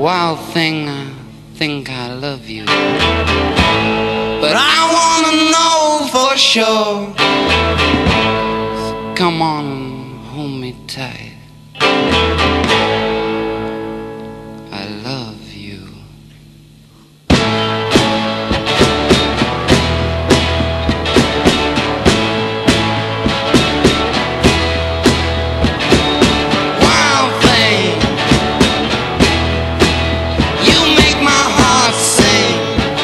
Wild thing, I think I love you, but I wanna know for sure. So come on and hold me tight. I love you. Wild thing, you make my heart sing.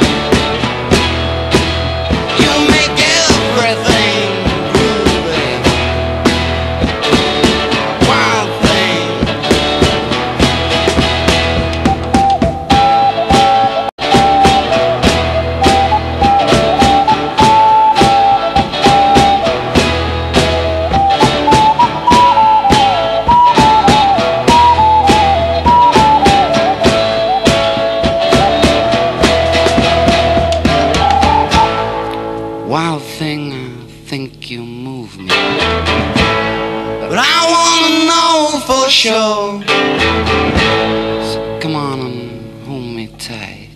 You make everything groovy. Wild thing. Wild thing, I think you move me, but I wanna know for sure. So come on and hold me tight.